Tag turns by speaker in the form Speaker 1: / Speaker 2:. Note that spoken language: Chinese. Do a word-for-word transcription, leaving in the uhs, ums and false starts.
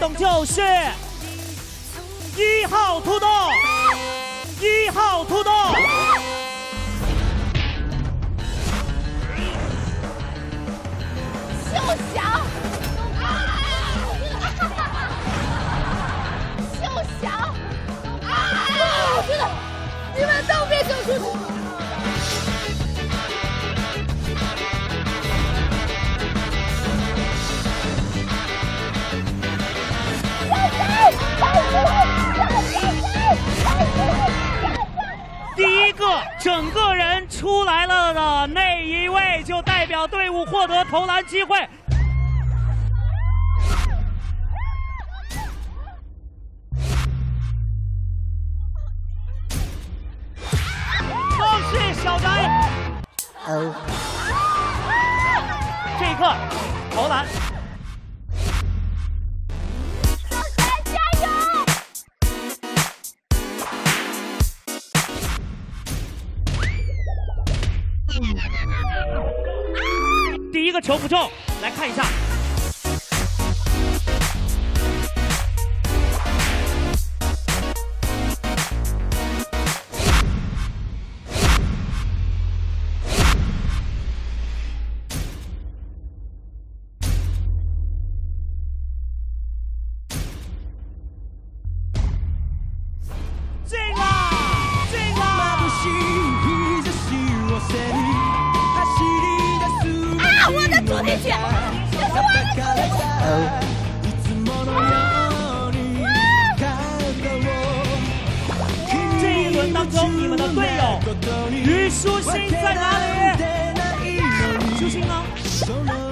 Speaker 1: 动就是一号土豆，一号土豆。
Speaker 2: 秀翔，啊！秀翔，啊！我觉得你们都别想出去。
Speaker 1: 第一个整个人出来了的那一位，就代表队伍获得投篮机会。恭喜小翟！哦，这一刻投篮。 第一个球不中，来看一下。进了，进了！
Speaker 2: 我的主题曲，这是我的主题曲。
Speaker 1: 这一轮当中，你们的队友虞书欣在哪里？书欣呢？